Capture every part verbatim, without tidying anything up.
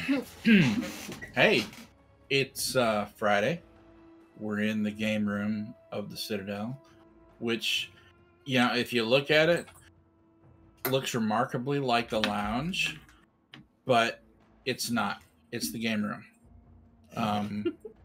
Hey, it's uh, Friday. We're in the game room of the Citadel, which, you know, if you look at it, looks remarkably like a lounge, but it's not. It's the game room. Um,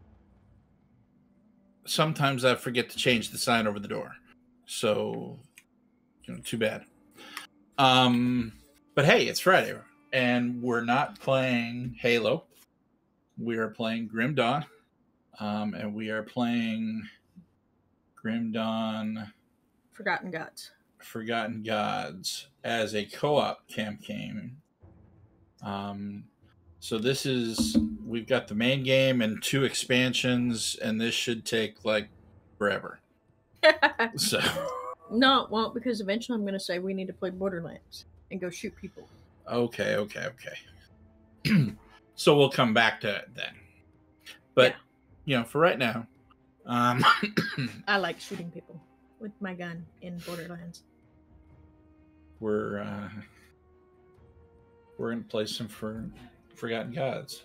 sometimes I forget to change the sign over the door, so you know, too bad. Um, but hey, it's Friday, and we're not playing Halo. We are playing Grim Dawn, um, and we are playing Grim Dawn Forgotten Gods. Forgotten Gods as a co-op campaign. Um, so this is, we've got the main game and two expansions, and this should take like forever. So No, it won't, because eventually I'm going to say we need to play Borderlands and go shoot people. okay, okay, okay. So we'll come back to it then. But Yeah. you know, for right now, um, I like shooting people with my gun in Borderlands. we're uh, we're gonna play some for Forgotten Gods.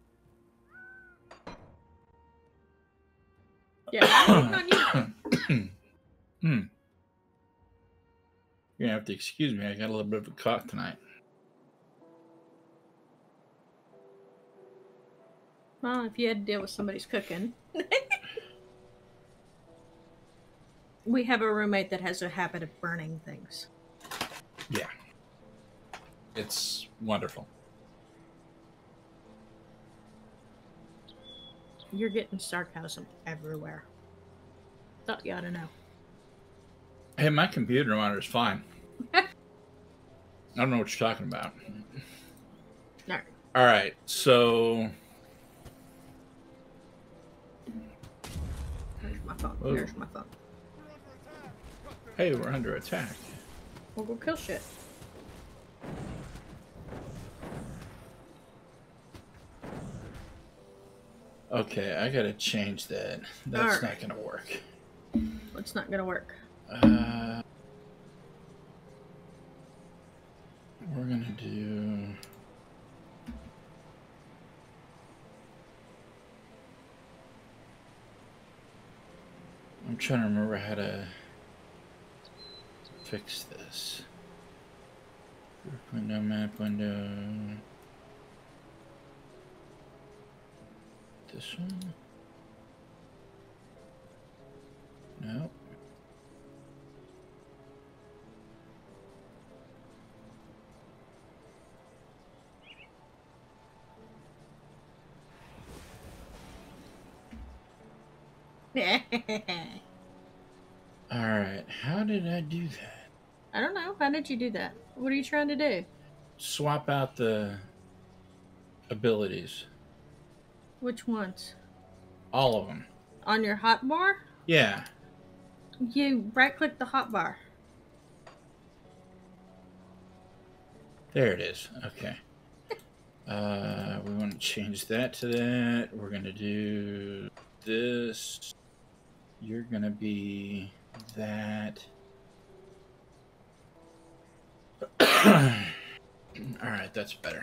Yeah, I'm waiting on you. Hmm. You're gonna have to excuse me. I got a little bit of a cough tonight. Well, if you had to deal with somebody's cooking. We have a roommate that has a habit of burning things. Yeah. It's wonderful. You're getting sarcasm everywhere. Thought you ought to know. Hey, my computer monitor is fine. I don't know what you're talking about. No. All right, so There's my phone. Whoa. There's my phone. Hey, we're under attack. We'll go kill shit. Okay, I gotta change that. That's All right. not gonna work. It's not gonna work. Uh, we're gonna do. I'm trying to remember how to fix this. Group window, map window. This one? No. Alright, how did I do that? I don't know. How did you do that? What are you trying to do? Swap out the abilities. Which ones? All of them. On your hotbar? Yeah. You right-click the hotbar. There it is. Okay. Uh, we want to change that to that. We're going to do this. You're going to be that. All right, that's better.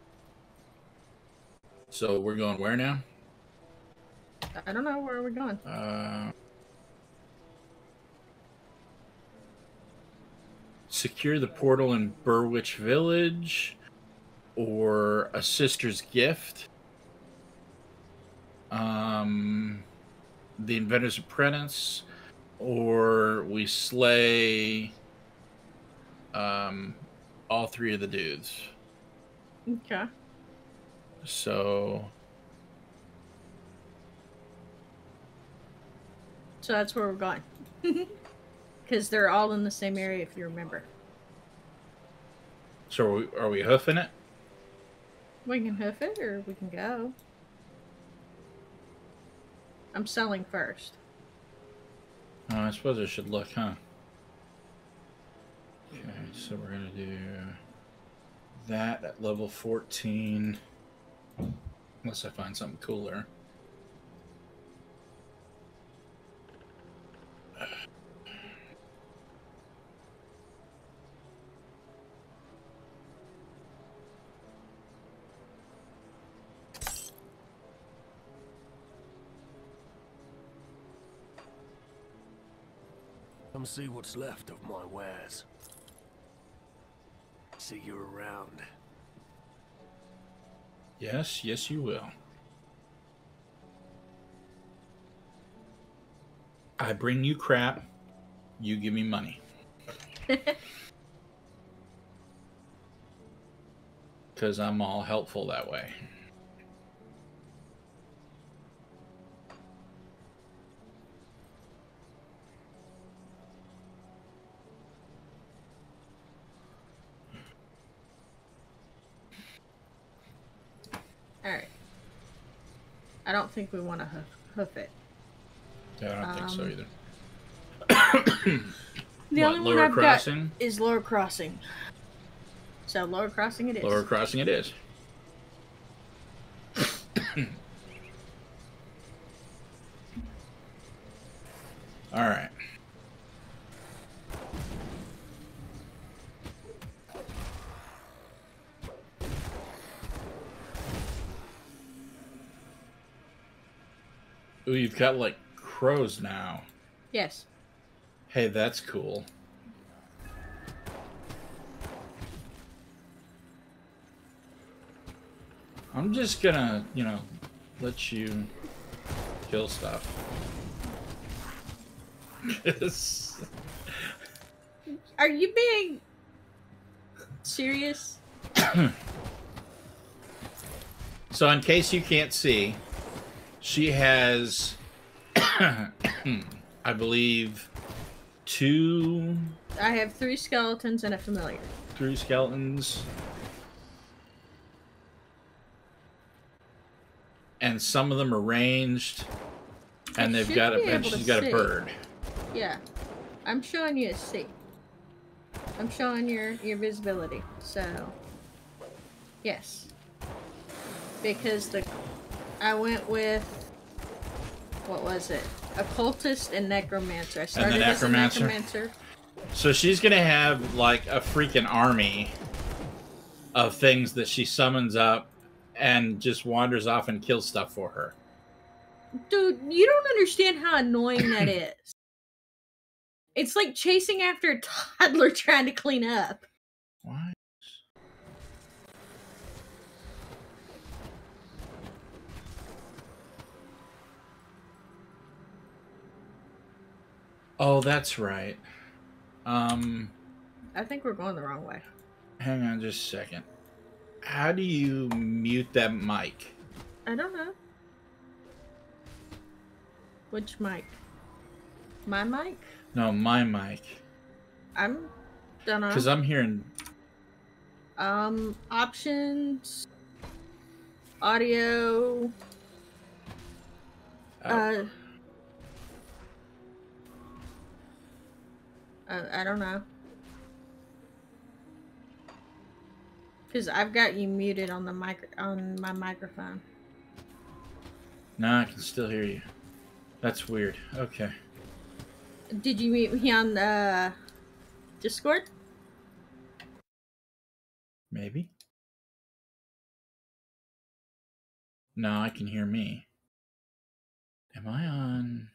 So we're going where now? I don't know. Where are we going? Uh, secure the portal in Burwich Village, or a sister's gift. Um, the Inventor's Apprentice, or we slay um, all three of the dudes. Okay. So, So that's where we're going. Because they're all in the same area, if you remember. so are we, are we hoofing it? We can hoof it, or we can go. I'm selling first. Oh, I suppose I should look, huh? Okay, so we're gonna do that at level fourteen. Unless I find something cooler. Come see what's left of my wares. See you around. Yes, yes you will. I bring you crap, you give me money. Because I'm all helpful that way. Alright. I don't think we want to hoof, hoof it. Yeah, I don't Um, think so either. The What, only one Lower I've Crossing? got is Lower Crossing. So Lower Crossing it is. Lower Crossing it is. All right. Ooh, you've got like crows now. Yes. Hey, that's cool. I'm just gonna, you know, let you kill stuff. Are you being serious? So, in case you can't see, she has, I believe, two, I have three skeletons and a familiar. three skeletons. And some of them are ranged, and I they've should got a, be and able to she's got see. a bird. Yeah. I'm showing you a C. I'm showing your, your visibility. So, yes. Because the I went with, what was it? Occultist and Necromancer. I started Necromancer? as a Necromancer. So she's gonna have like a freaking army of things that she summons up and just wanders off and kills stuff for her. Dude, you don't understand how annoying that is. It's like chasing after a toddler trying to clean up. What? Oh, that's right. Um, I think we're going the wrong way. hang on just a second. How do you mute that mic? I don't know. Which mic? My mic? No, my mic. I'm don't know. Because I'm hearing. Um, options, audio. Oh. Uh, uh, I don't know. Because I've got you muted on the mic on my microphone. No, I can still hear you. That's weird. Okay. Did you mute me on uh, Discord? Maybe. No, I can hear me. Am I on?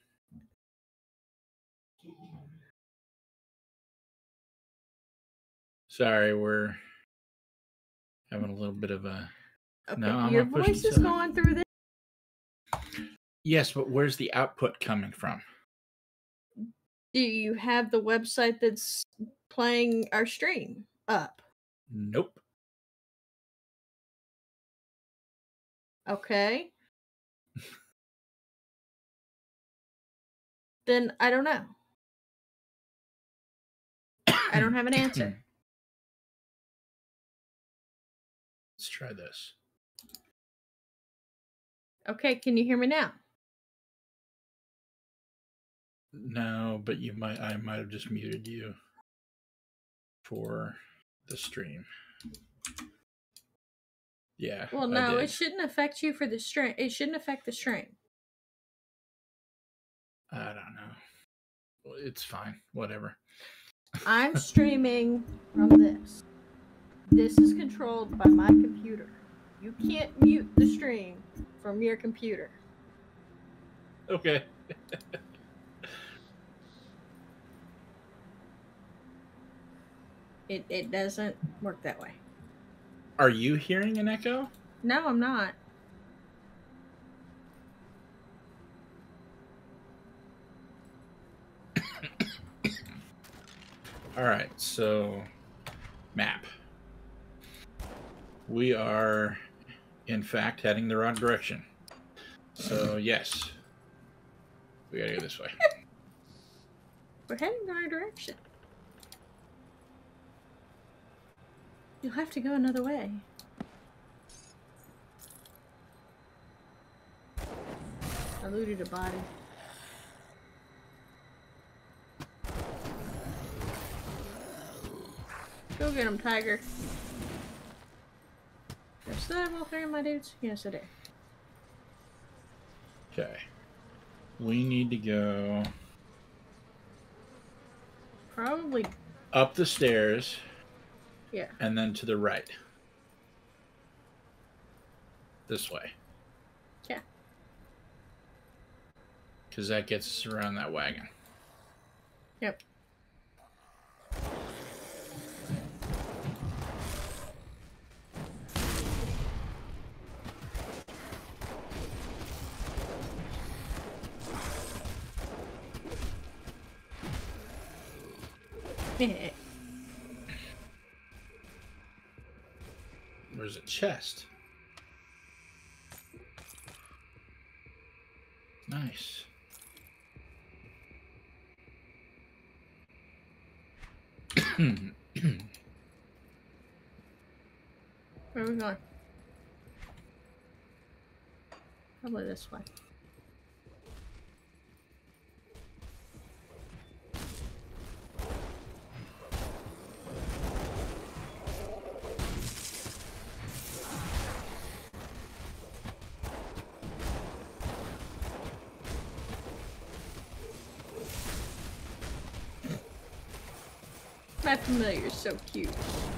Sorry, we're having a little bit of a. Okay, No, I'm your not pushing voice is something. going through this. Yes, but where's the output coming from? Do you have the website that's playing our stream up? Nope. Okay. Then I don't know. I don't have an answer. Let's try this. Okay, can you hear me now? No, but you might. I might have just muted you for the stream. Yeah. Well, I no, did. it shouldn't affect you for the stream. It shouldn't affect the stream. I don't know. It's fine. Whatever. I'm streaming from this. This is controlled by my computer. You can't mute the stream from your computer. Okay. It it doesn't work that way. Are you hearing an echo? No, I'm not. All right, so map. We are, in fact, heading the wrong direction. So, yes. We gotta go this way. We're heading the right direction. You'll have to go another way. I looted a body. Go get him, tiger. Do I still have all three of my dudes? Yes, I do. Okay. We need to go Probably. up the stairs. Yeah. And then to the right. This way. Yeah. Because that gets us around that wagon. Yep. Yeah. Where's a chest? Nice. Where are we going? Probably this way. That familiar is so cute.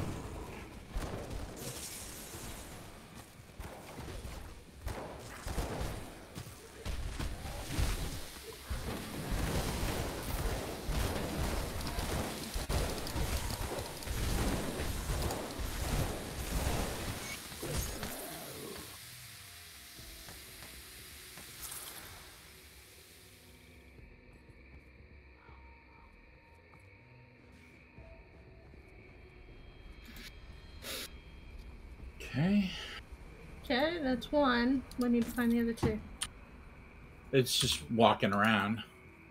Okay. Okay, that's one. We need to find the other two. It's just walking around.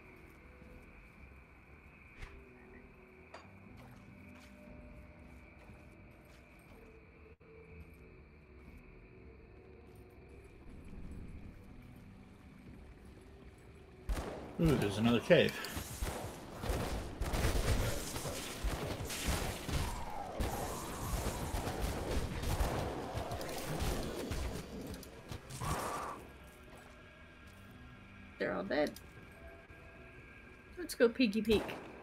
Ooh, there's another cave. They're all dead. Let's go peeky peek.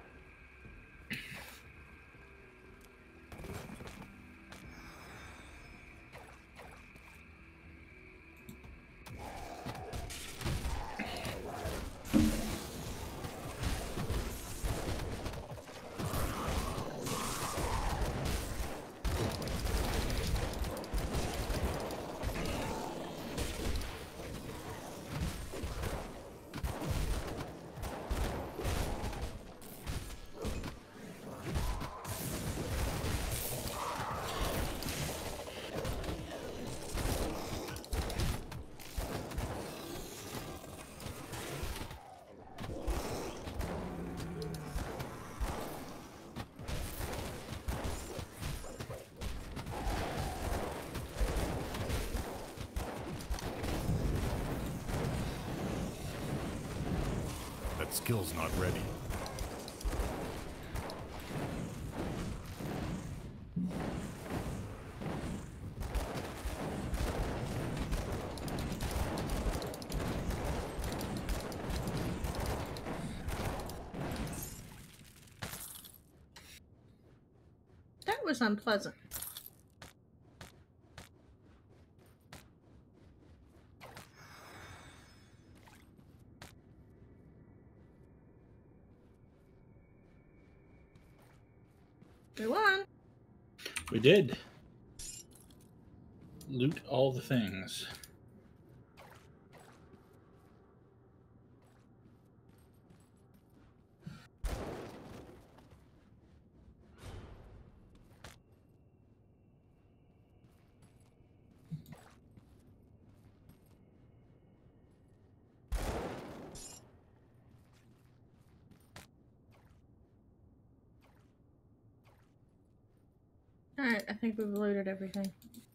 That skill's not ready. That was unpleasant. We won. We did. Loot all the things. Alright, I think we've looted everything.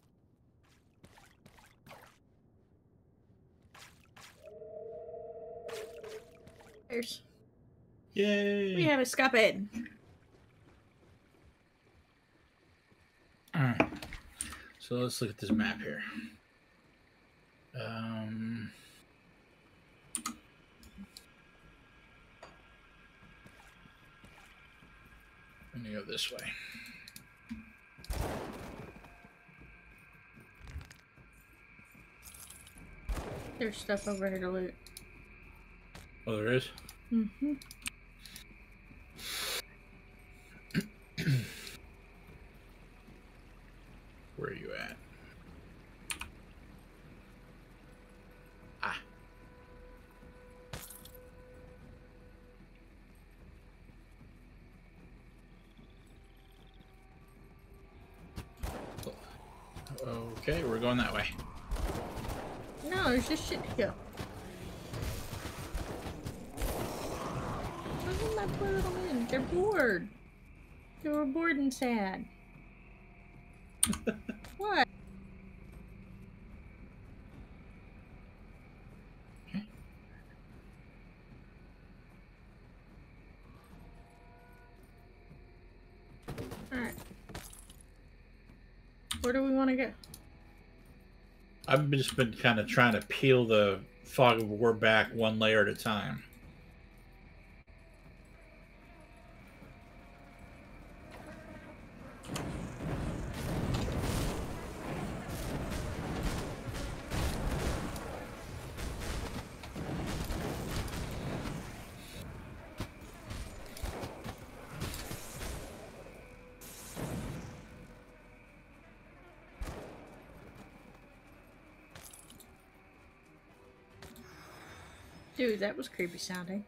There's. Yay! We have a scuppet. Alright. So let's look at this map here. Um, I'm gonna go this way. There's stuff over here to loot. Oh, there is? Mm-hmm. Where are you at? Ah. Okay, we're going that way. No, there's just shit to go. Look at my poor little men. They're bored. They were bored and sad. What? Okay. Alright. Where do we want to go? I've just been kind of trying to peel the fog of war back one layer at a time. Dude, that was creepy sounding.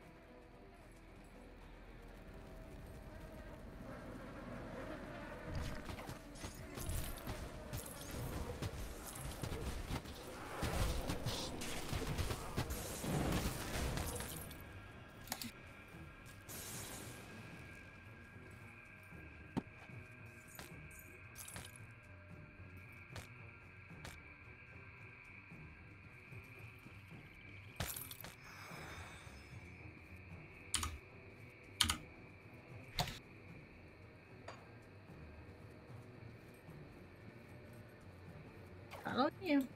Follow you.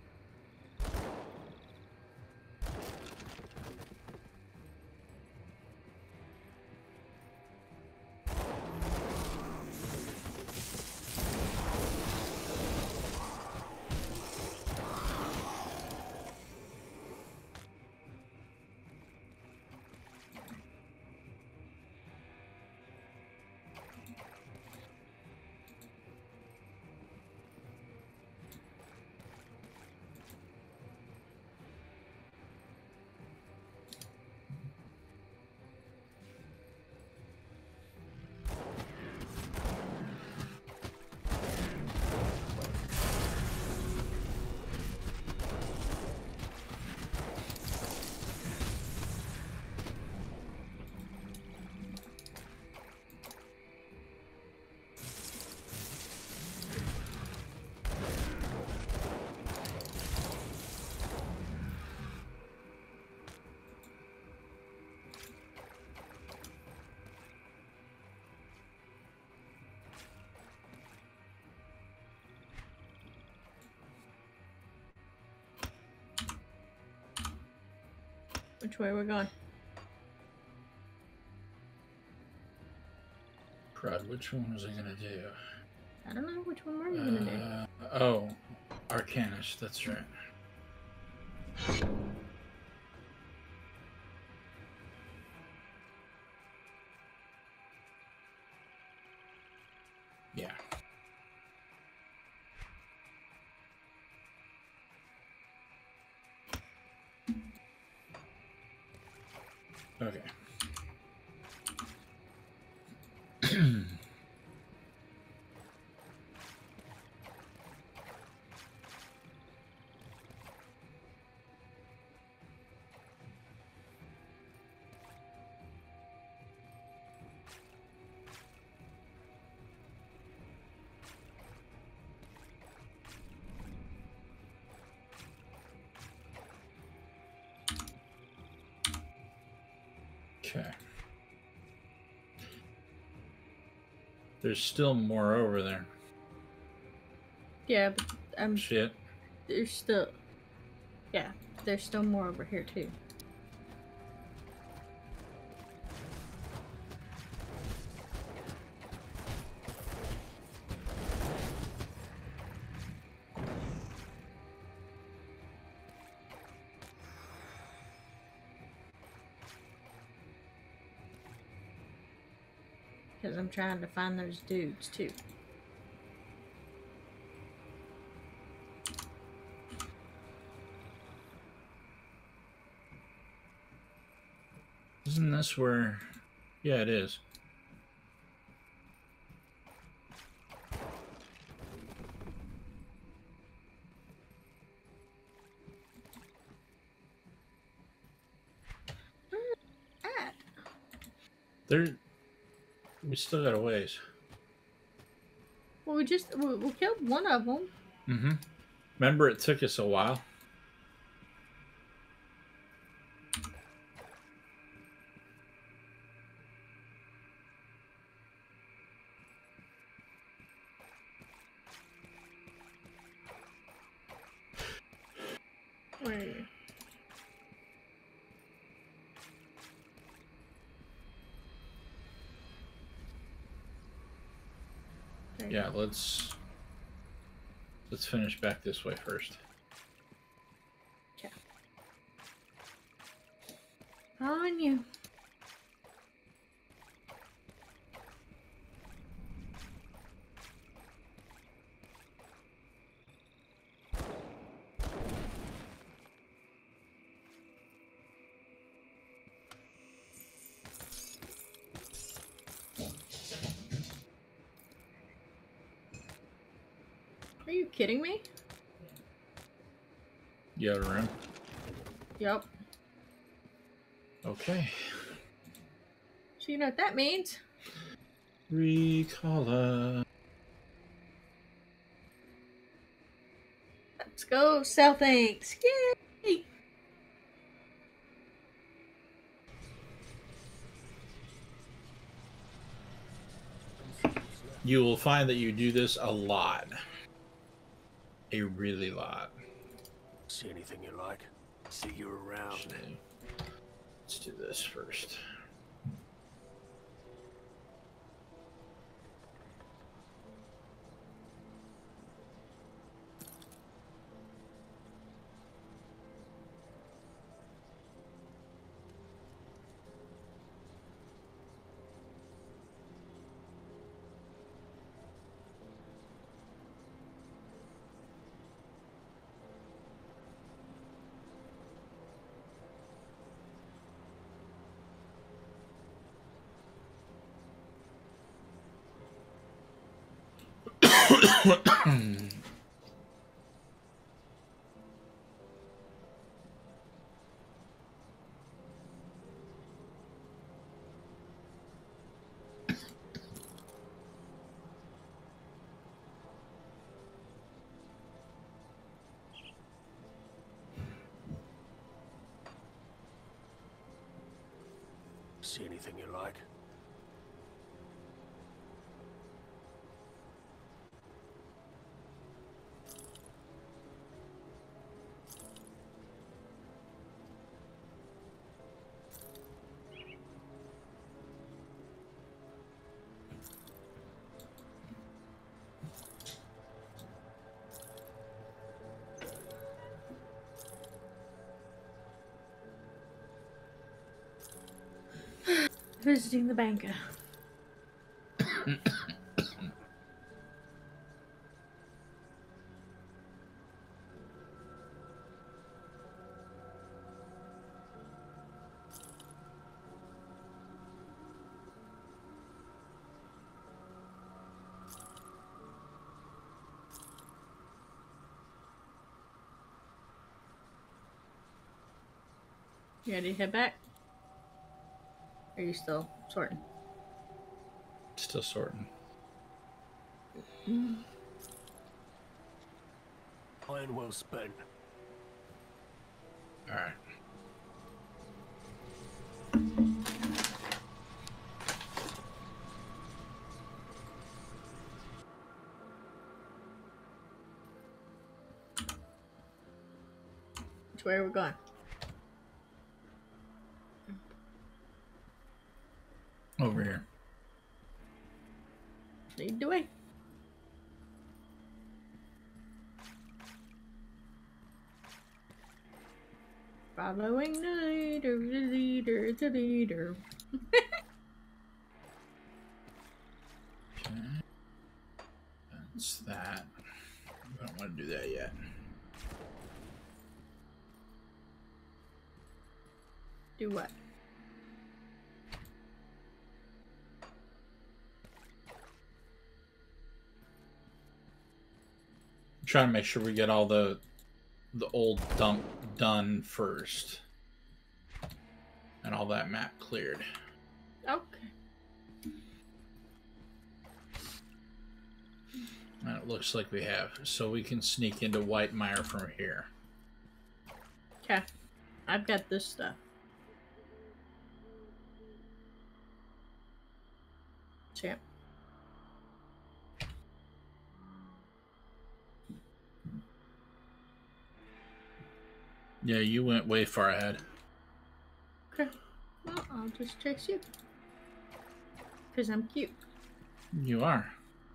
Which way we're going? Crud, which one was I gonna do? I don't know. Which one were you gonna do? Uh, oh, Arcanist, that's right. Okay. Okay. There's still more over there. Yeah, but I'm Shit. there's still yeah, there's still more over here too. Because I'm trying to find those dudes too. Isn't this where... Yeah, it is. At? There... We still got a ways. Well, we just we, we killed one of them. Mm-hmm. Remember, it took us a while. Where are you? There you Yeah, go. let's... Let's finish back this way first. Okay. On you. Are you kidding me? You out of room? Yep. Okay. So you know what that means? Recall. Let's go sell things. Yay! You will find that you do this a lot. A really lot. See anything you like? See you around. Actually, let's do this first. See anything you like? Visiting the banker. You ready to head back? Or are you still sorting? Still sorting. Mm. Iron well spent. All right. Which way are we going? Over here. Lead the way. Following the leader, the leader, the leader. Okay. That's that. I don't want to do that yet. Do what? I'm trying to make sure we get all the the old dump done first. And all that map cleared. Okay. And it looks like we have. So we can sneak into White Mire from here. Okay. I've got this stuff. Champ. Yeah, you went way far ahead. Okay. Well, I'll just chase you. Because I'm cute. You are.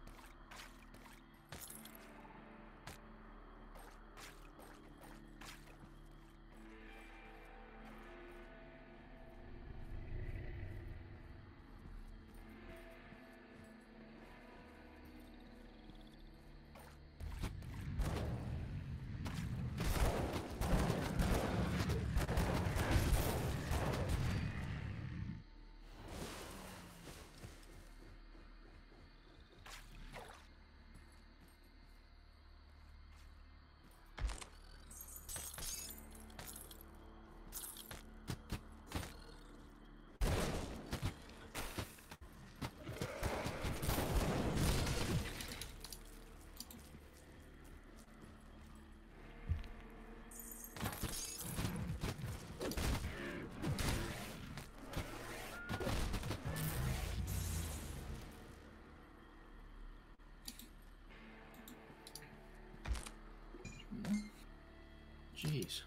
Jeez.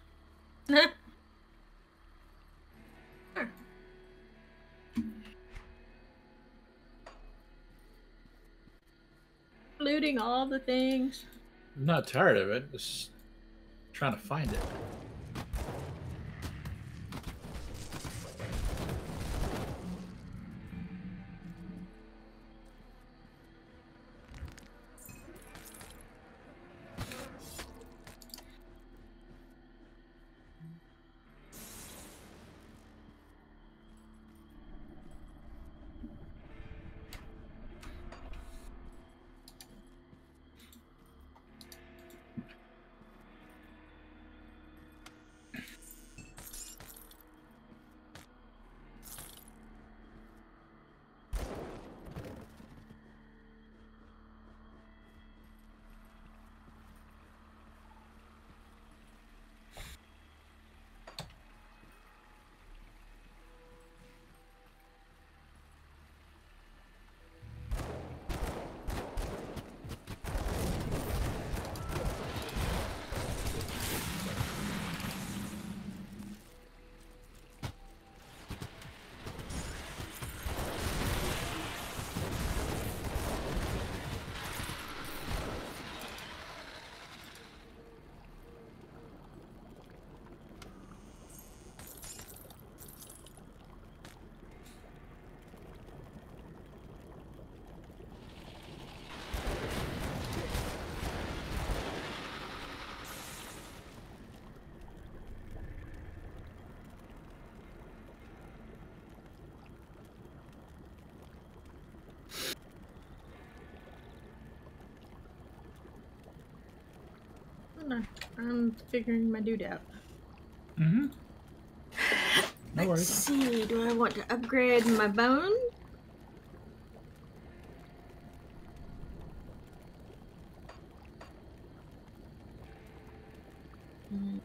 Looting all the things. I'm not tired of it. Just trying to find it. No, I'm figuring my dude out. Mm-hmm. No Let's worries. see. Do I want to upgrade my bone? Hmm.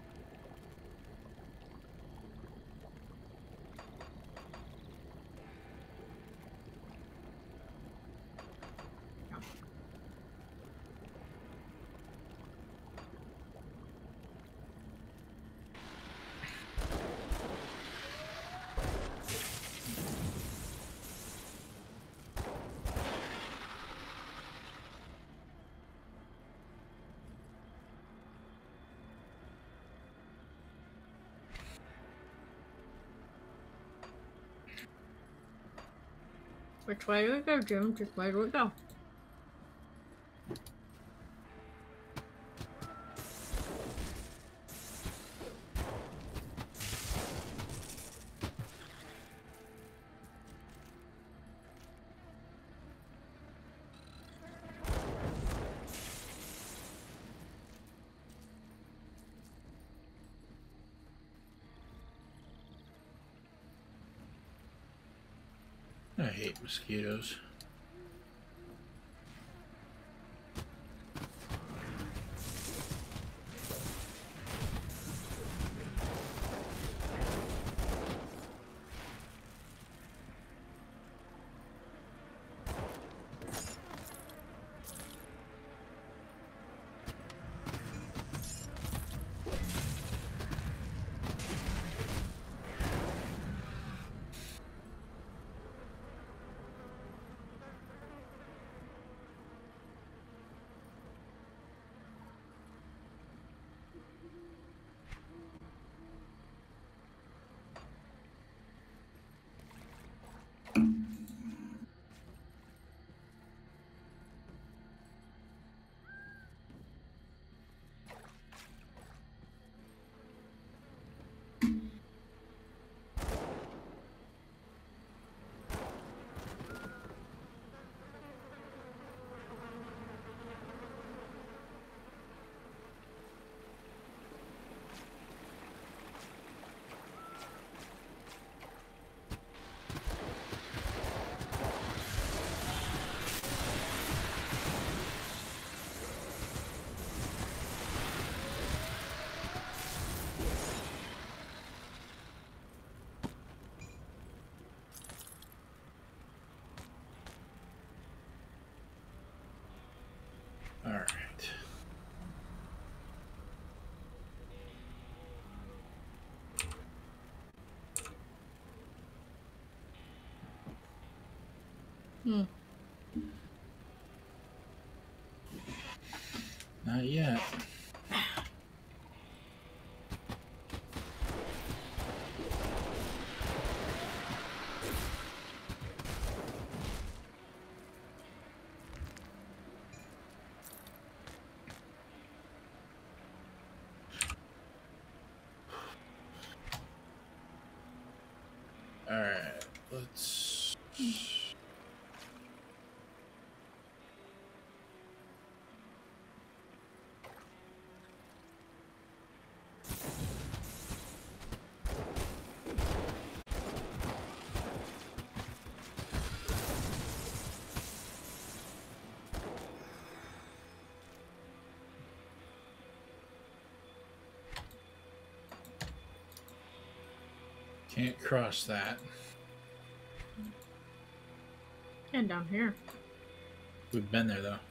Which way do we go, Jim? Which way do we go? I hate mosquitoes. All right. Hmm. Not yet. All right. Let's. Can't cross that. And down here. We've been there though.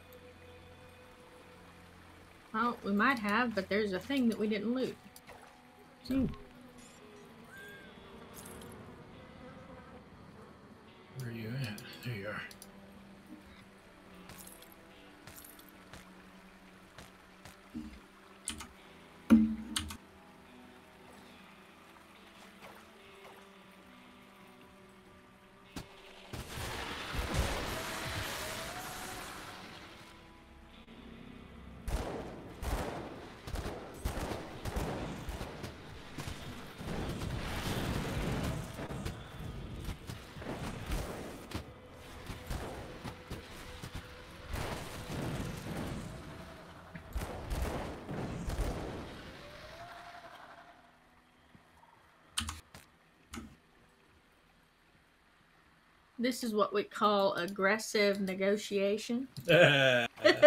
Well, we might have, but there's a thing that we didn't loot. So. Where are you at? There you are. This is what we call aggressive negotiation. Uh,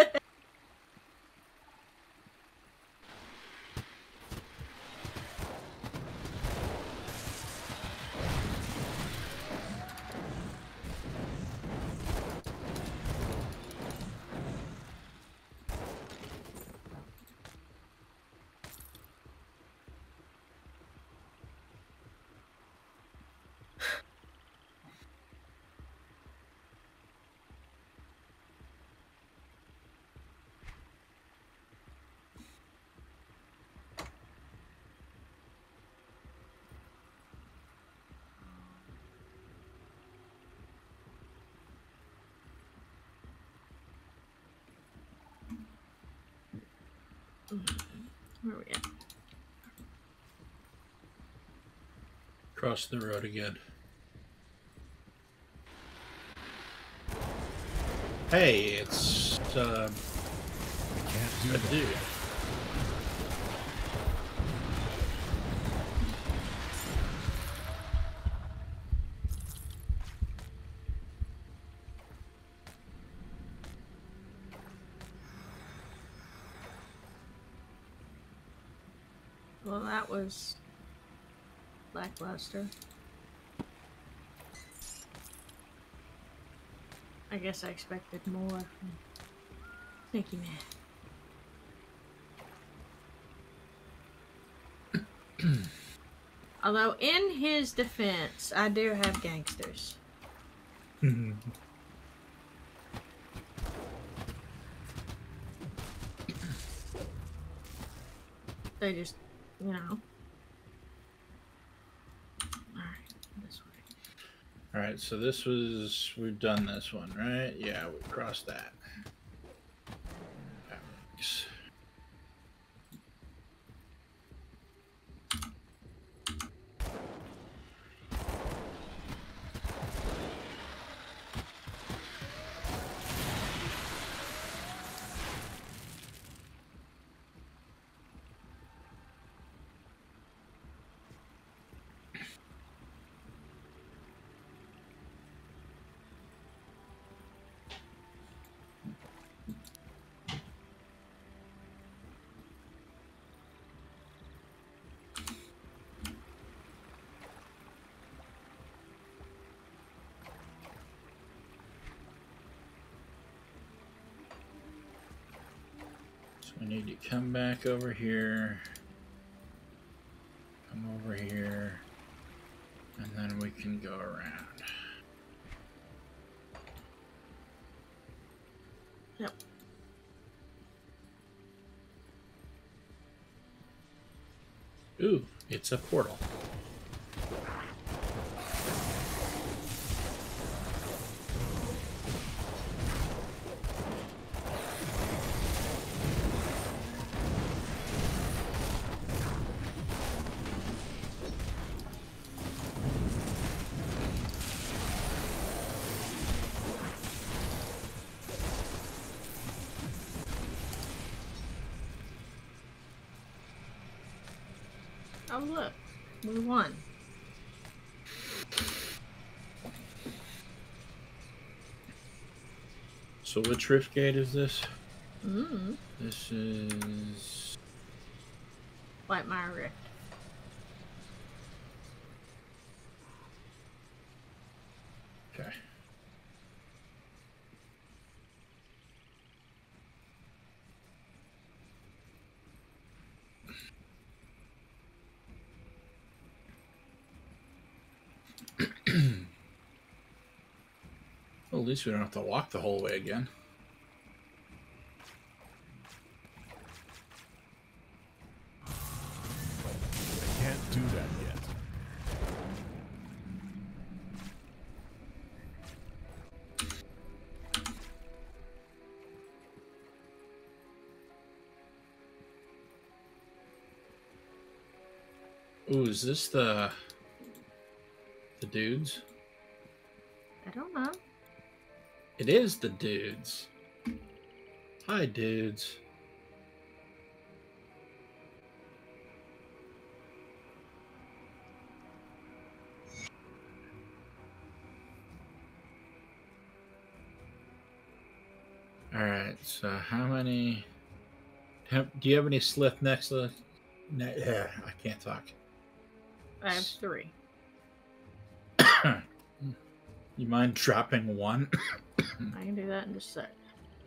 Where are we at? Cross the road again. Hey, it's uh, Can't do a that. dude. Well, that was lackluster. I guess I expected more from Sneaky Man. Although, in his defense, I do have gangsters. They just, you know. Alright, this way. All right, so this was, we've done this one, right? Yeah, we crossed that. That works. So we need to come back over here, come over here, and then we can go around. Yep. Ooh, it's a portal. Oh, look. We won. So which rift gate is this? Mm-hmm. This is... White Mire Rift. Okay. Well, at least we don't have to walk the whole way again. I can't do that yet. Ooh, is this the... the dudes? I don't know. It is the dudes. Hi, dudes. All right. So how many? Have, do you have any slith next to? Ne- yeah, I can't talk. I have three. You mind dropping one? I can do that in just a sec.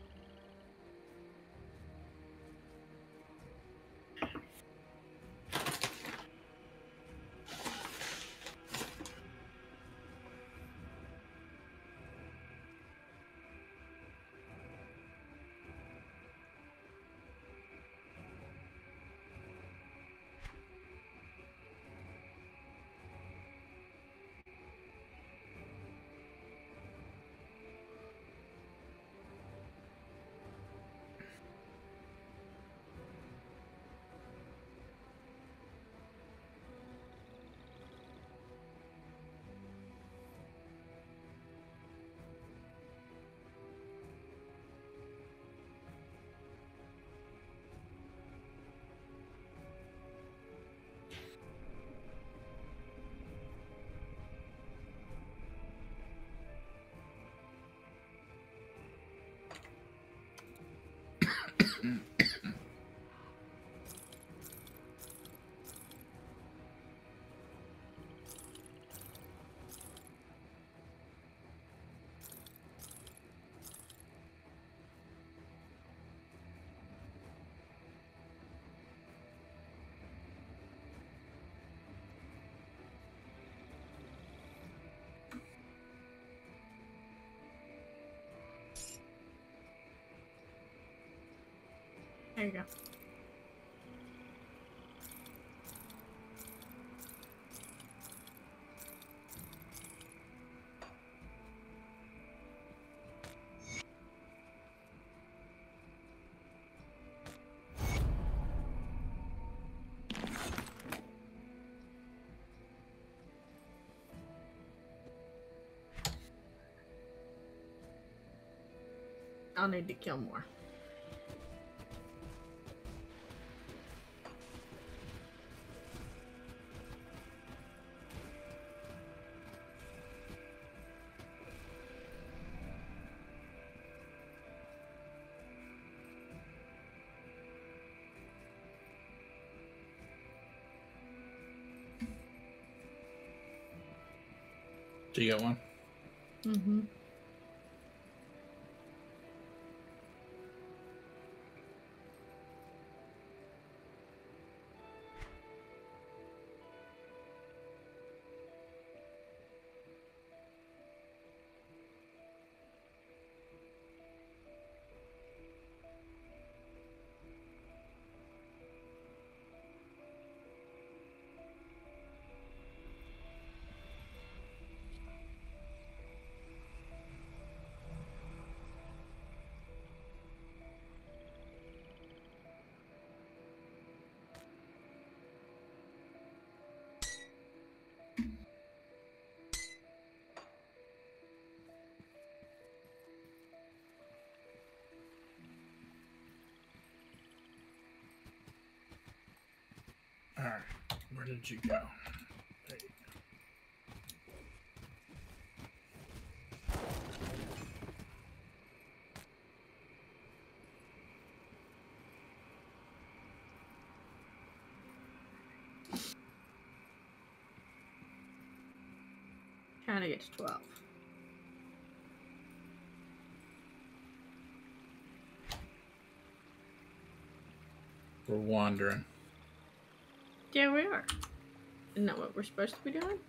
There you go. I'll need to kill more. Do you get one? Mm-hmm. All right. Where did you go? There you Trying to get to twelve. go. We're wandering. Yeah, we are. Isn't that what we're supposed to be doing?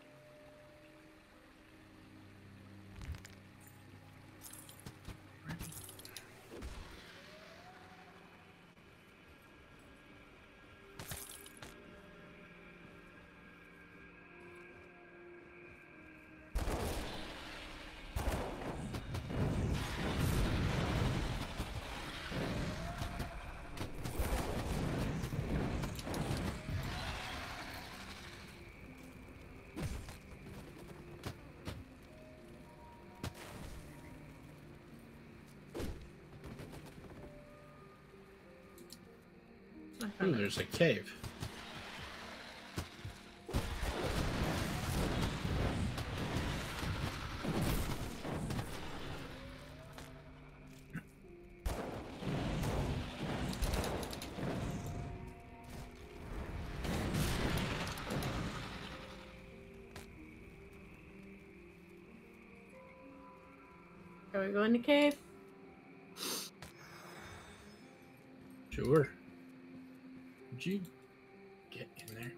Ooh, there's a cave. Shall we go in the cave? Sure. Would you get in there?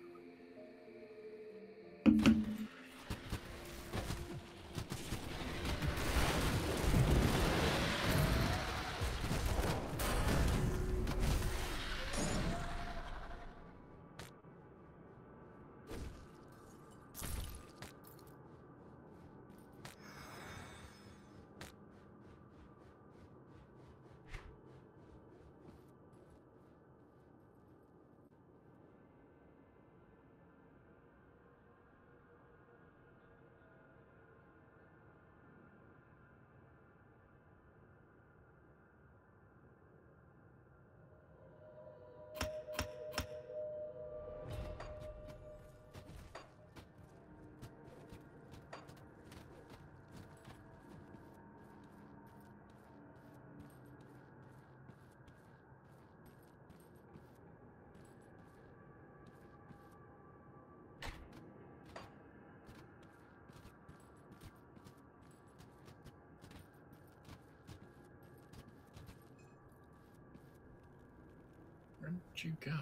Where did you go?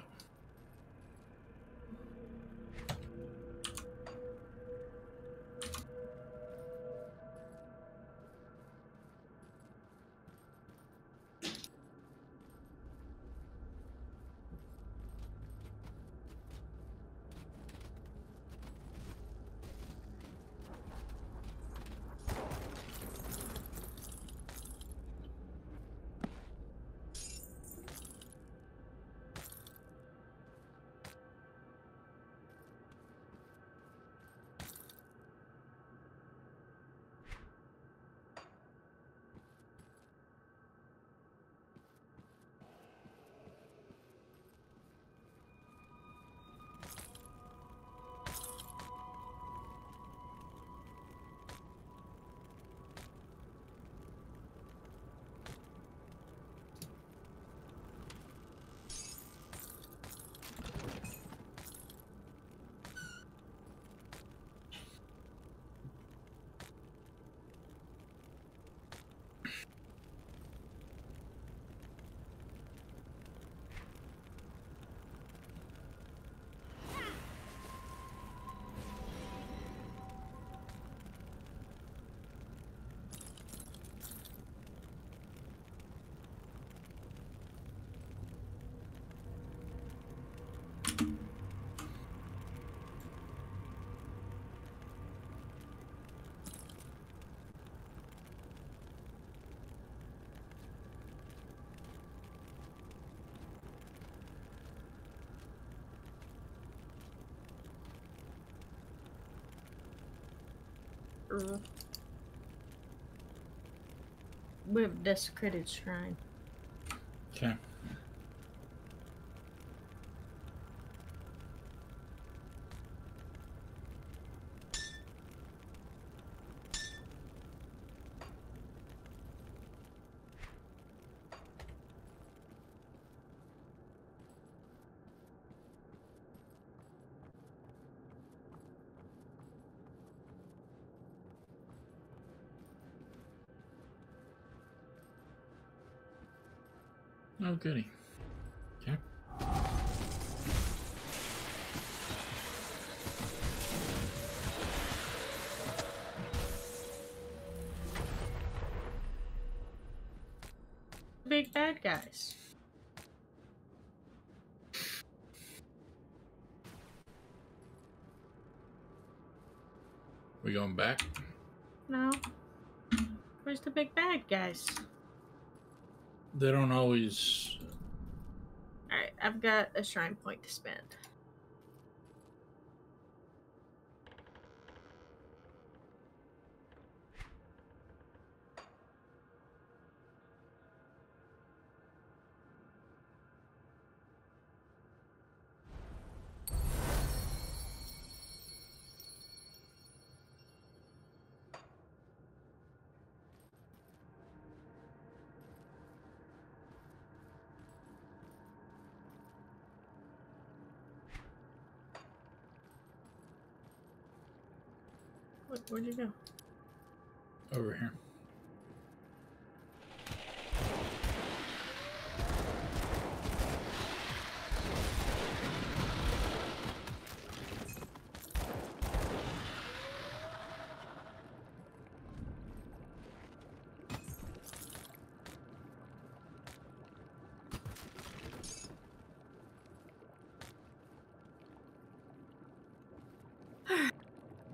Uh, we have desecrated shrine. Okay. Oh, goody. Okay. Big bad guys. We going back? No. Where's the big bad guys? They don't always. Alright, I've got a shrine point to spend. Where, where'd you go? Over here.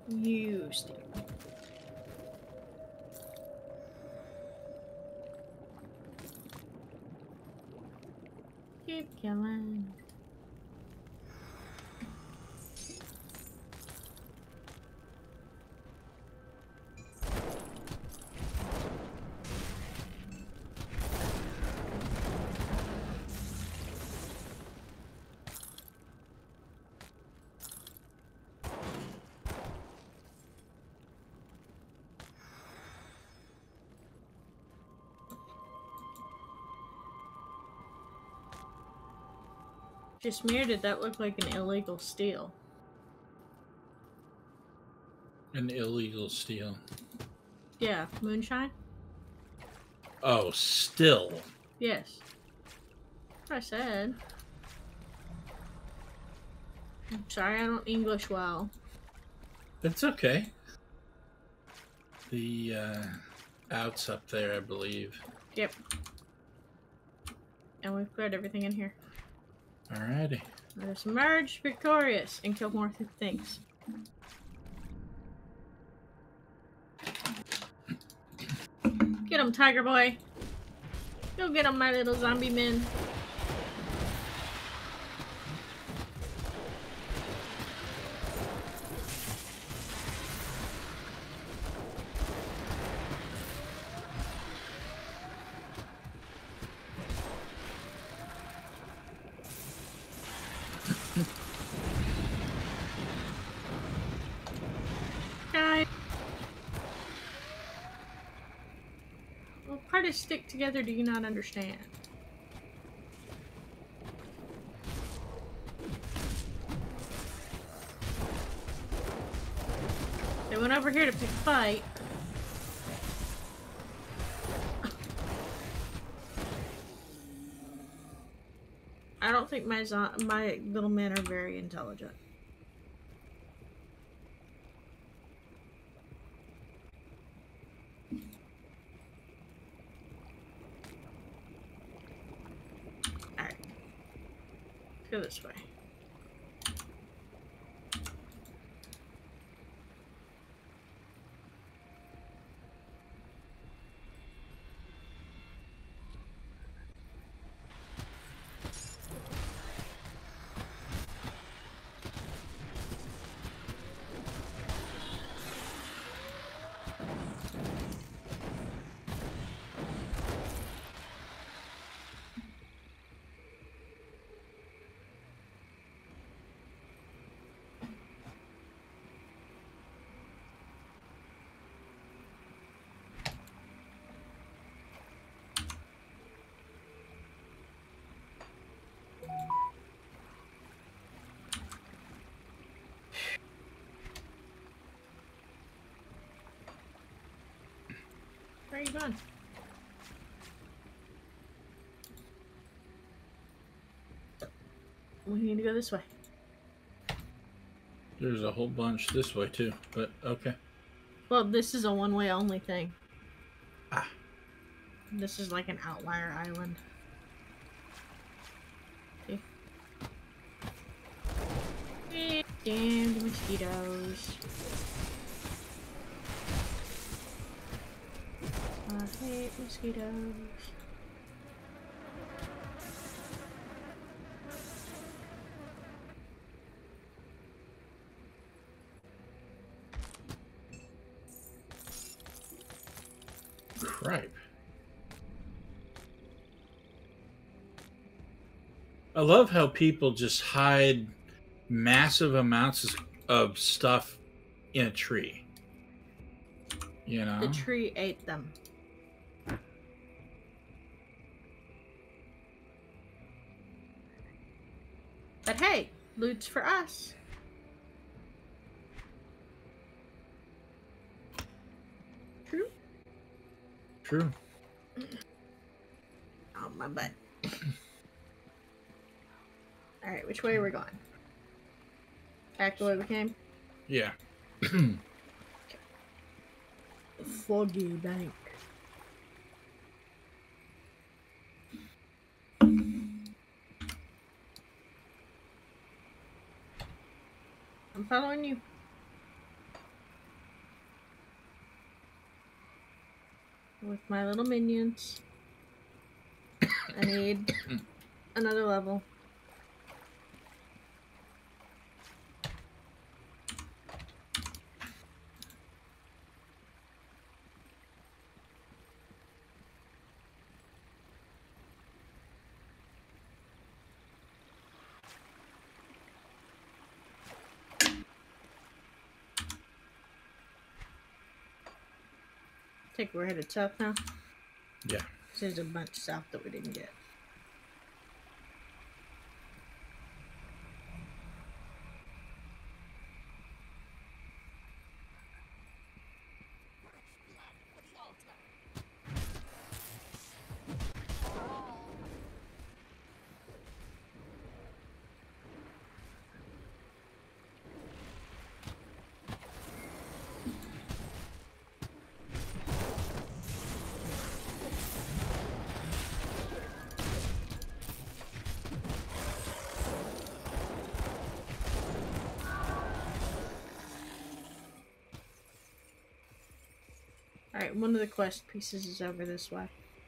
You steal. Keep killing. Just mirrored it, that looked like an illegal steal. An illegal steal. Yeah, moonshine? Oh, still. Yes. That's what I said. I'm sorry, I don't English well. It's okay. The uh, out's up there, I believe. Yep. And we've got everything in here. Alrighty. Let us emerge victorious and kill more th things. Get him, tiger boy. Go get him, my little zombie men. Guys. What part of stick together do you not understand? They went over here to pick a fight. I don't think my zo my little men are very intelligent. Alright. Let's go this way. Where are you going? We need to go this way. There's a whole bunch this way too, but okay. Well, this is a one-way only thing. Ah. This is like an outlier island. See? Eh, damn the mosquitoes. I hate mosquitoes. Cripe. I love how people just hide massive amounts of stuff in a tree. You know? The tree ate them. But hey, loot's for us. True? True. Oh, my butt. Alright, which way are we going? Back the way we came? Yeah. Foggy bank. I'm following you. with my little minions. I need another level. I think we're headed south now. Yeah. There's a bunch south that we didn't get. Alright, one of the quest pieces is over this way.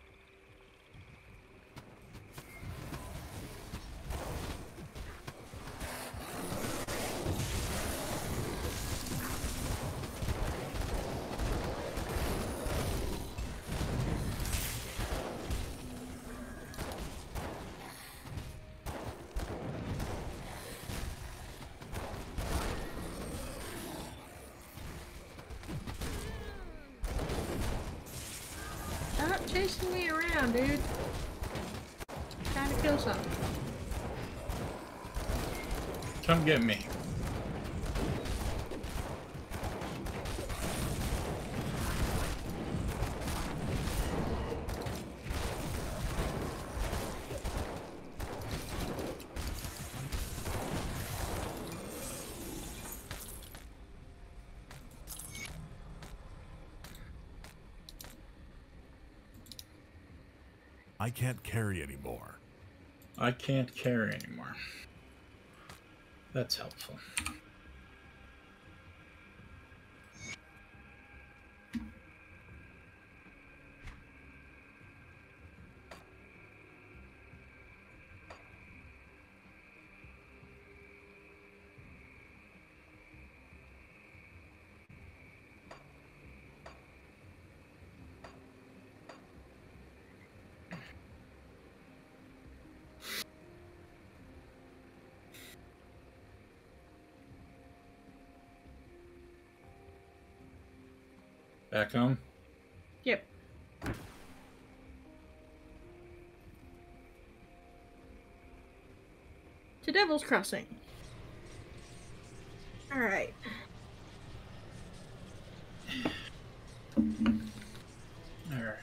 Stop chasing me around, dude. Trying to kill something. Come get me. I can't carry anymore. I can't carry anymore. That's helpful. Back home? Yep. To Devil's Crossing. Alright. Alright.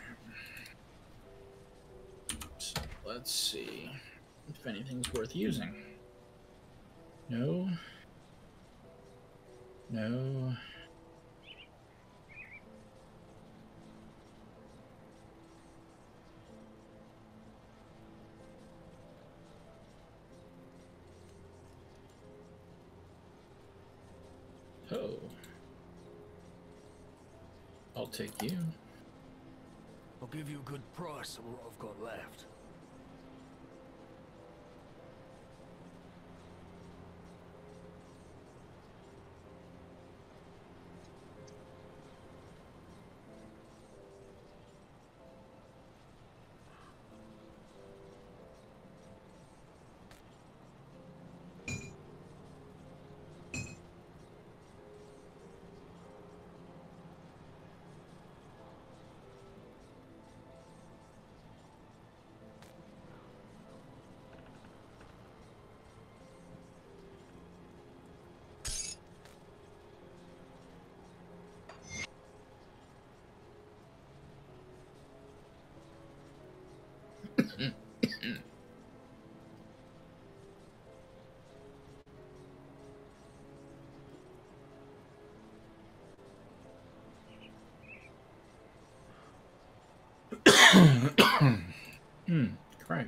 So let's see if anything's worth using. No. No. Oh. I'll take you. I'll give you a good price on what I've got left. Hmm, great.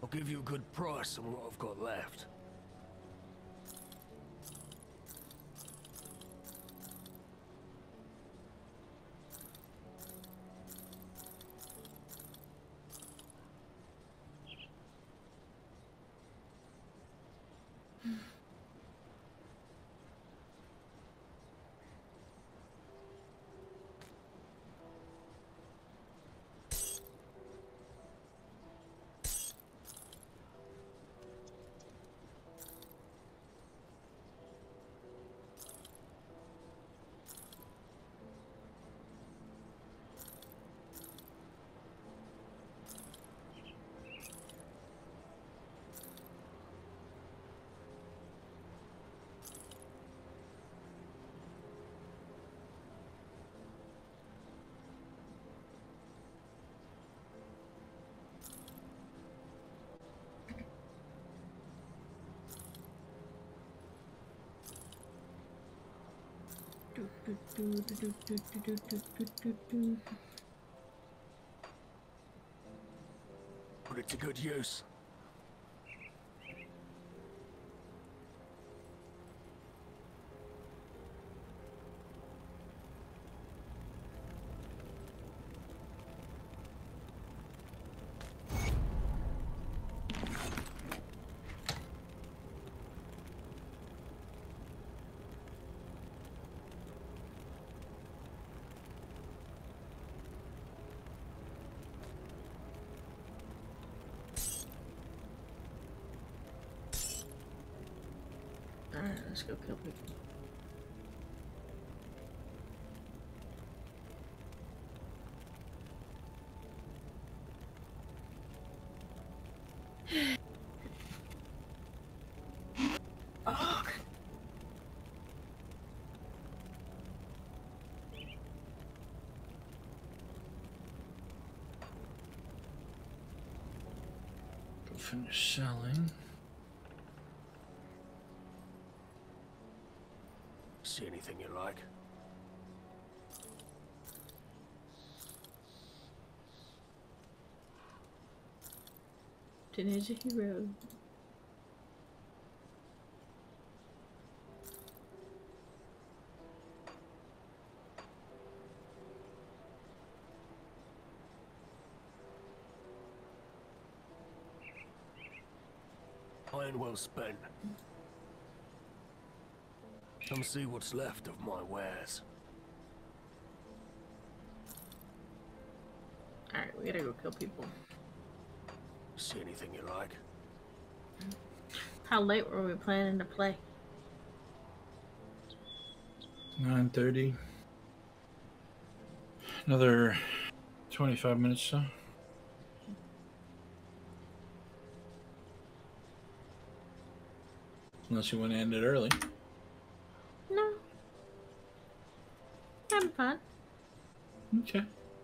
I'll give you a good price on what I've got left. Put it to good use. Alright, let's go kill people. Oh. Go finish selling. See anything you like? Today's a hero. Iron well spent. Come see what's left of my wares. Alright, we gotta go kill people. See anything you like? How late were we planning to play? nine thirty. Another twenty-five minutes so. Unless you want to end it early. No. Having fun. Okay.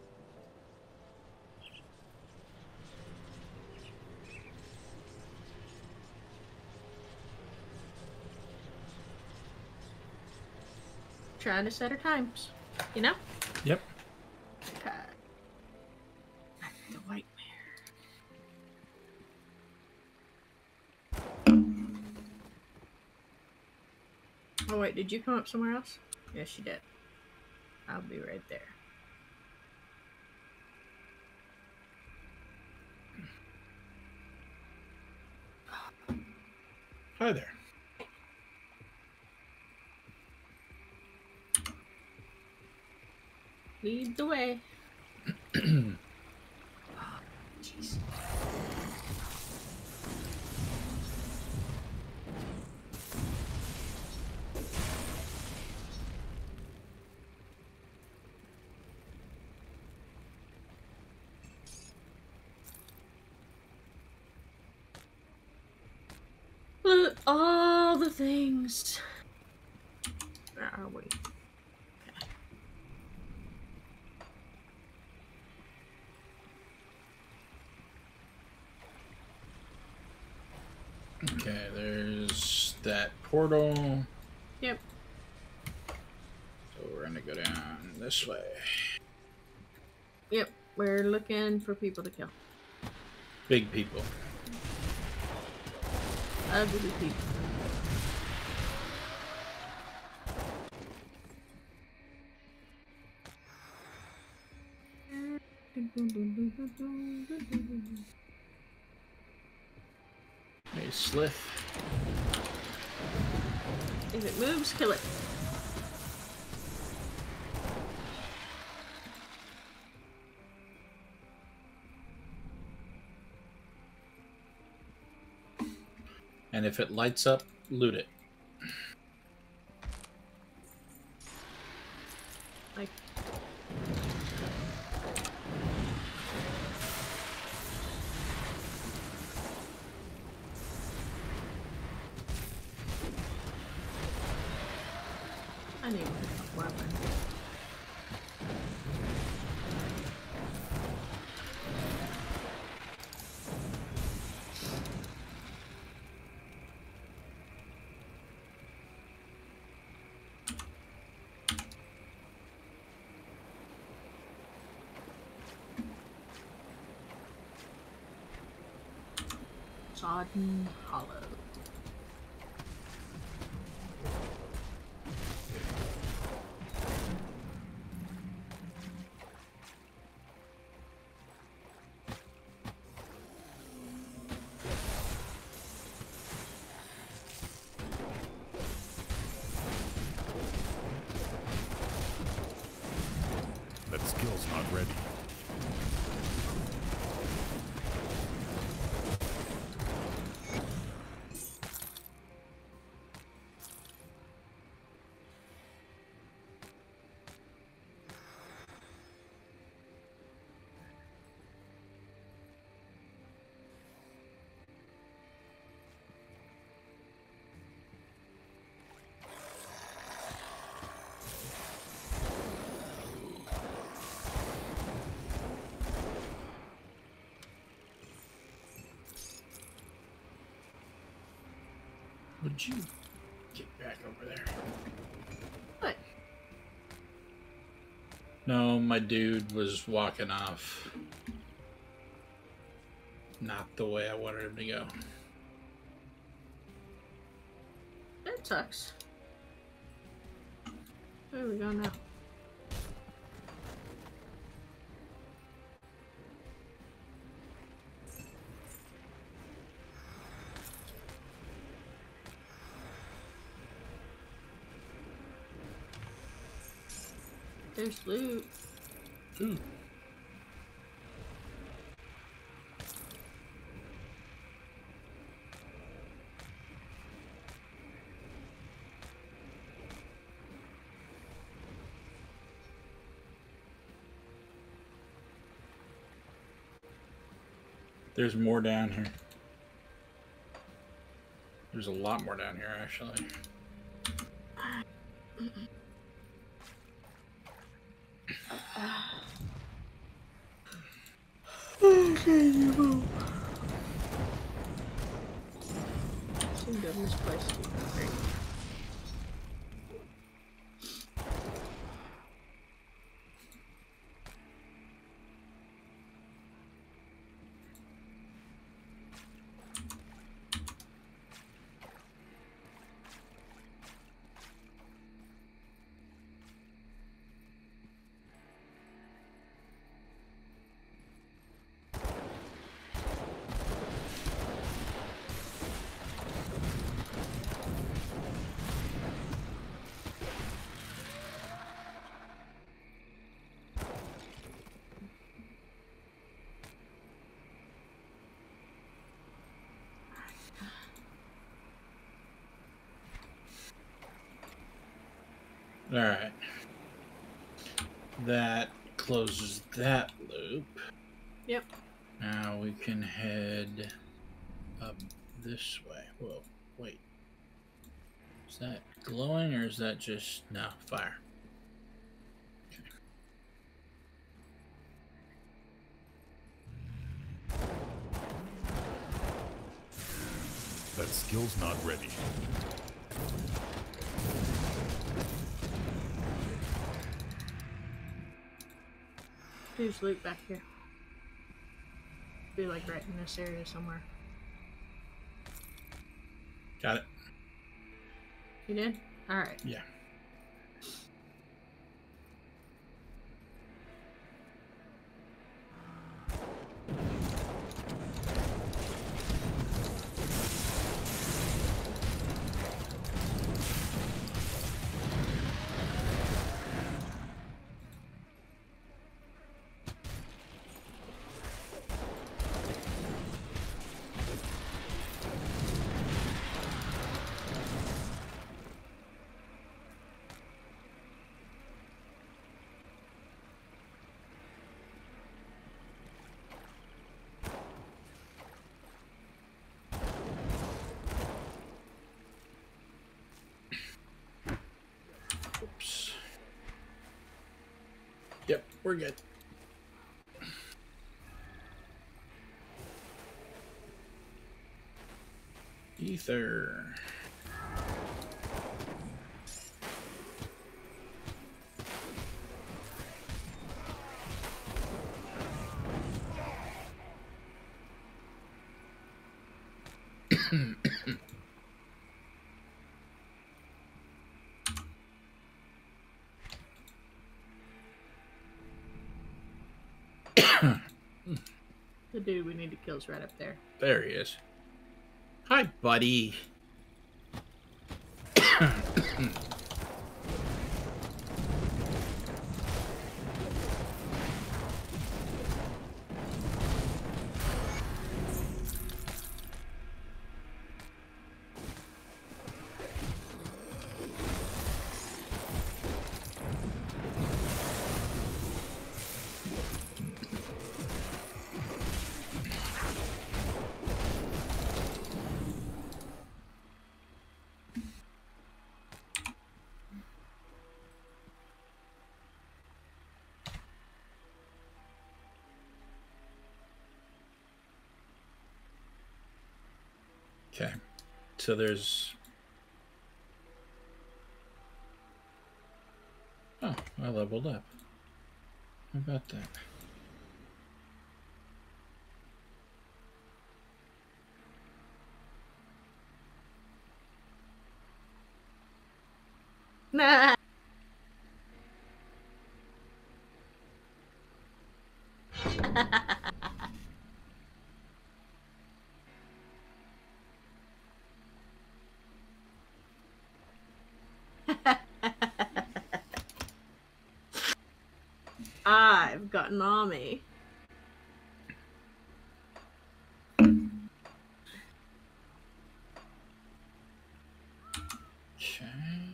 Trying to set our times. You know? Yep. Okay. The white mare. Oh wait, did you come up somewhere else? Yes, you did. I'll be right there. Hi there. Lead the way. Jeez. Look, all the things. Where are we? Okay, there's that portal. Yep. So we're gonna go down this way. Yep. We're looking for people to kill. Big people. ugly people. Hey, Slith. If it moves, kill it. And if it lights up, loot it. Like, I need to pick up weapon. Sodden Hollow. That skill's not ready. Would you get back over there? What? No, my dude was walking off. Not the way I wanted him to go. That sucks. Where we go now? There's loot. Ooh. There's more down here. There's a lot more down here, actually. Okay, you move. Seem to have misplaced you. Great. All right. That closes that loop. Yep. Now we can head up this way. Whoa, wait. Is that glowing or is that just... No, fire. That skill's not ready. There's loot back here. Be like right in this area somewhere. Got it. You did? Alright. Yeah. Oops. Yep, we're good. Ether. The dude we need to kill is right up there. There he is. Hi, buddy. Okay, so there's... Oh, I leveled up. How about that? Nah. I've got an army. Okay.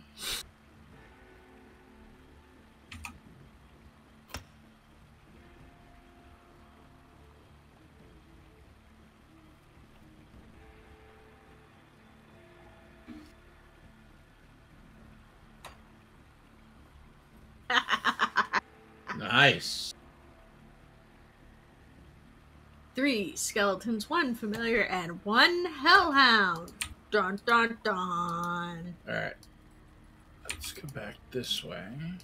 Nice. Three skeletons, one familiar, and one hellhound. Dun dun dun. Alright. Let's go back this way.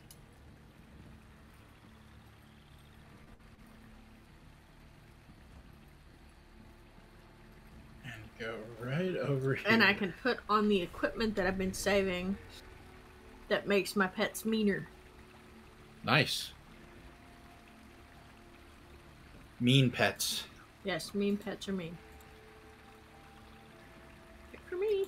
And go right over here. And I can put on the equipment that I've been saving that makes my pets meaner. Nice. Mean pets. Yes, mean pets are mean. Good for me.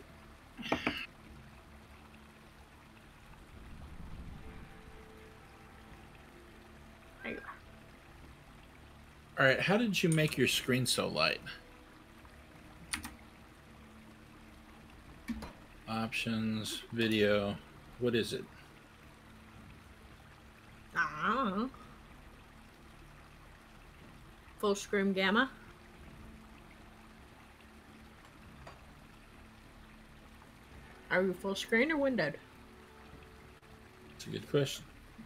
There you are. Alright, how did you make your screen so light? Options, video, what is it? I don't know. Full screen gamma. Are you full screen or windowed? That's a good question.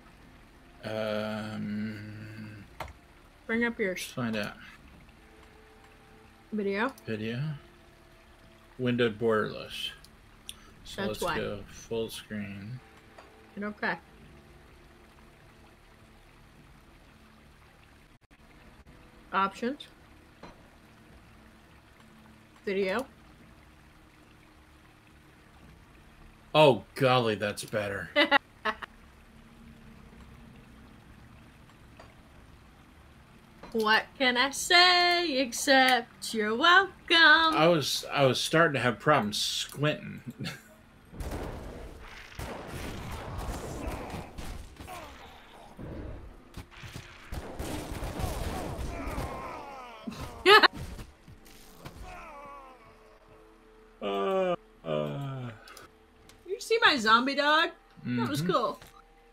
Um, Bring up let's yours. find out. Video. Video. Windowed borderless. So That's let's why. go full screen. Okay. Options. Video. Oh, golly, that's better. What can I say except you're welcome? I was I was starting to have problems squinting. uh, uh. You see my zombie dog? That was Mhm. cool.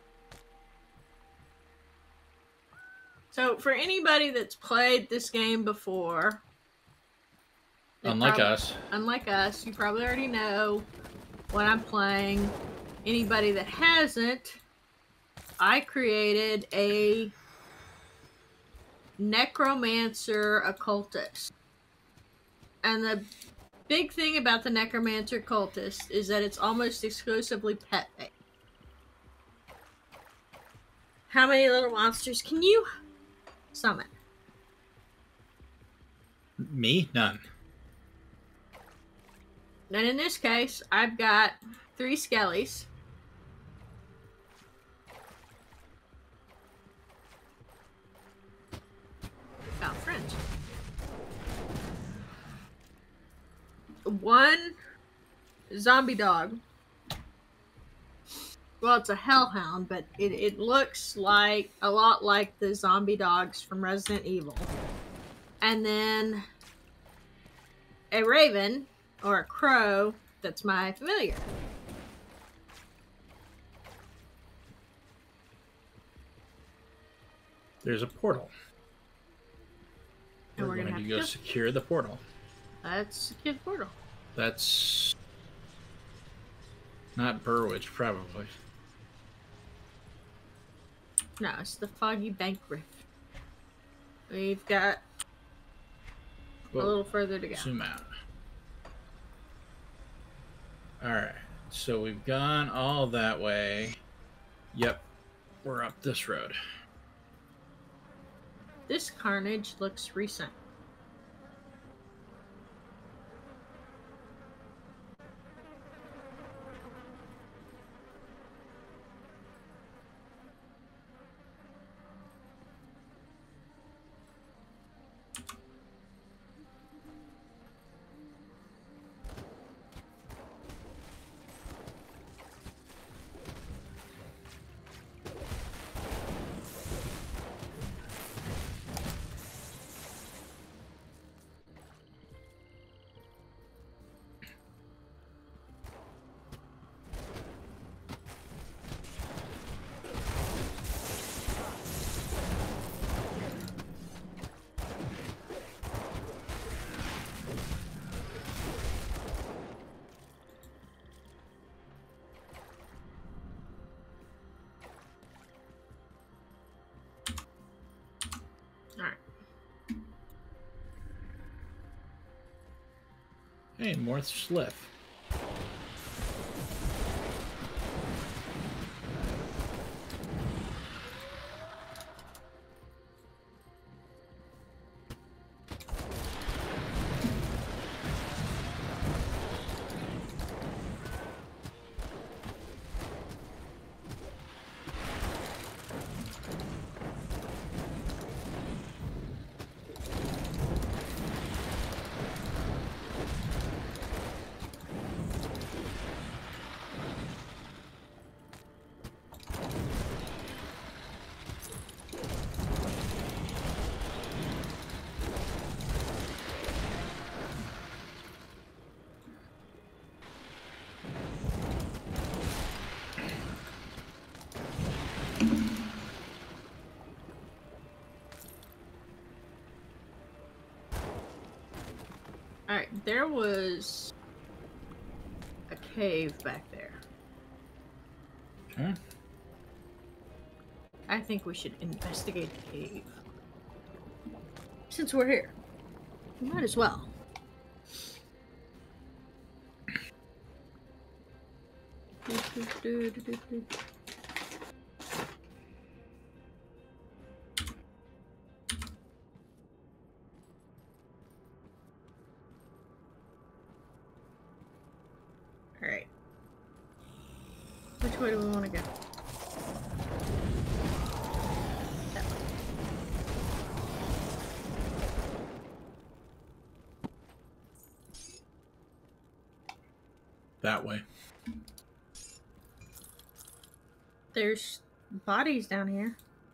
So, for anybody that's played this game before, they Unlike prob- us. unlike us, you probably already know what I'm playing. Anybody that hasn't, I created a necromancer occultist. And the big thing about the necromancer occultist is that it's almost exclusively pet based. How many little monsters can you summon? Me? None. And in this case, I've got three skellies. Found friends. One zombie dog. Well, it's a hellhound, but it, it looks like a lot like the zombie dogs from Resident Evil. And then a raven or a crow that's my familiar. There's a portal. And We're, we're going gonna to have go to go. secure the portal. That's Kid Portal. That's not Burwich, probably. No, it's the Foggy Bank Rift. We've got Whoa. a little further to go. Zoom out. Alright, so we've gone all that way. Yep, we're up this road. This carnage looks recent. Alright. Hey, more Sliff. Alright, there was a cave back there. Okay. I think we should investigate the cave. Since we're here, we might as well. Alright. Which way do we want to go? That way. That way. There's bodies down here.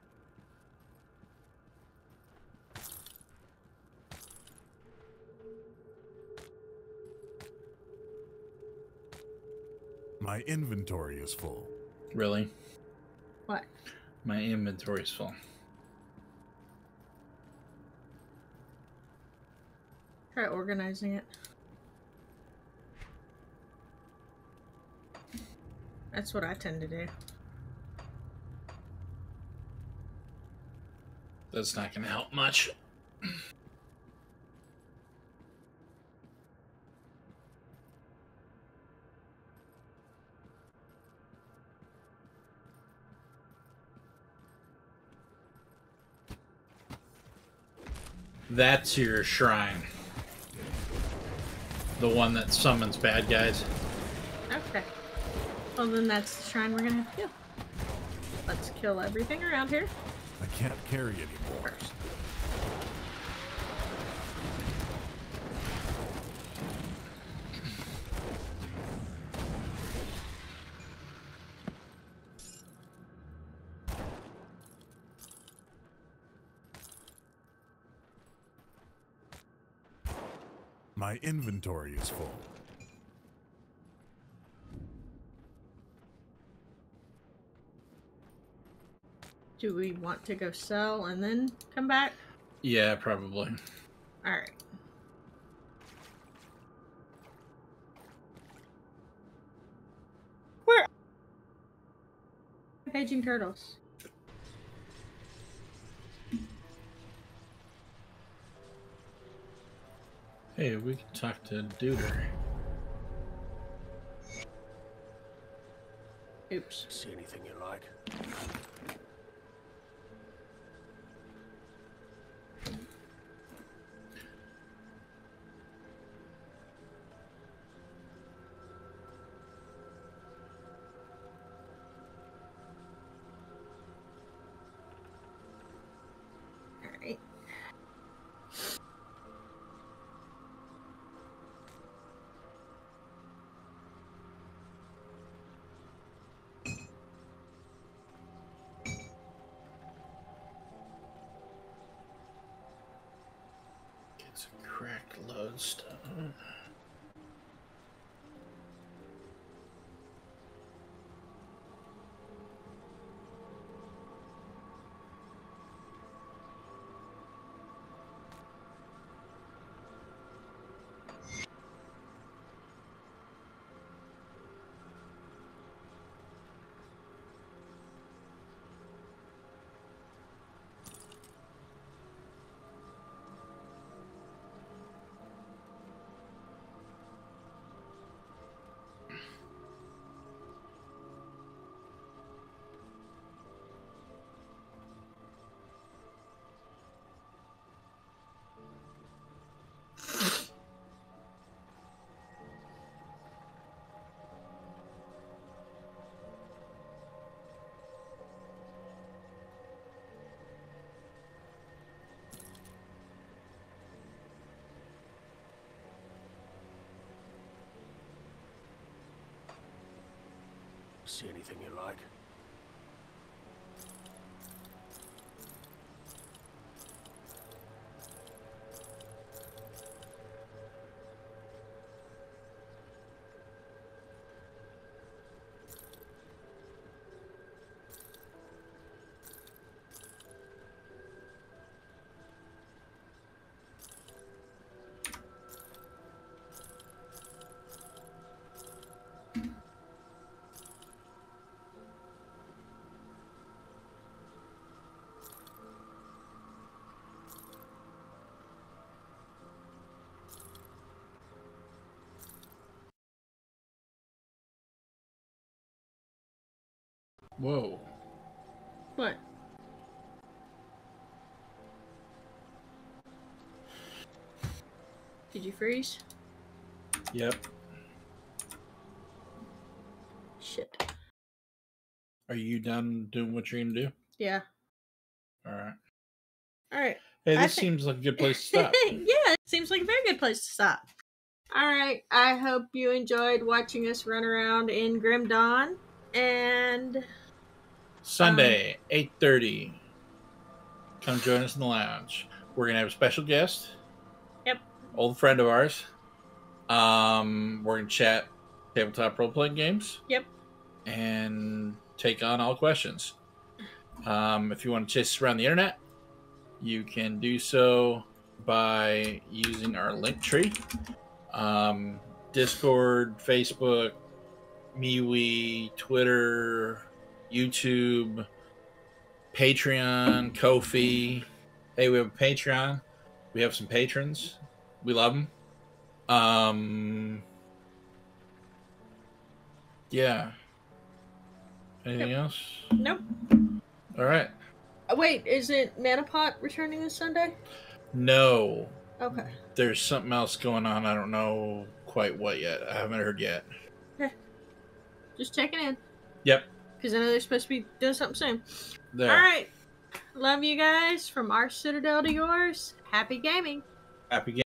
My inventory is full. Really? What? My inventory's full. Try organizing it. That's what I tend to do. That's not going to help much. That's your shrine. The one that summons bad guys. Okay. Well, then that's the shrine we're gonna have to kill. Let's kill everything around here I can't carry anymore. first. My inventory is full. Do we want to go sell and then come back? Yeah, probably. Alright. Where? Paging turtles. Hey, we can talk to Duder. Oops. See anything you like? Alright. Get some cracked lodestone. See anything you like? Whoa. What? Did you freeze? Yep. Shit. Are you done doing what you're gonna do? Yeah. All right. All right. Hey, I this think- seems like a good place to stop. Yeah, it seems like a very good place to stop. All right. I hope you enjoyed watching us run around in Grim Dawn. And Sunday, eight thirty. Come join us in the lounge. We're gonna have a special guest. Yep. Old friend of ours. Um, we're gonna chat tabletop role playing games. Yep. And take on all questions. Um, if you want to chase us around the internet, you can do so by using our link tree. Um, Discord, Facebook, MeWe, Twitter, YouTube, Patreon, Ko-fi. Hey, we have a Patreon. We have some patrons. We love them. Um, yeah. Anything Yep. else? Nope. All right. Oh, wait, is it Manapot returning this Sunday? No. Okay. There's something else going on. I don't know quite what yet. I haven't heard yet. Just checking in. Yep. Because I know they're supposed to be doing something soon. There. All right. Love you guys. From our Citadel to yours. Happy gaming. Happy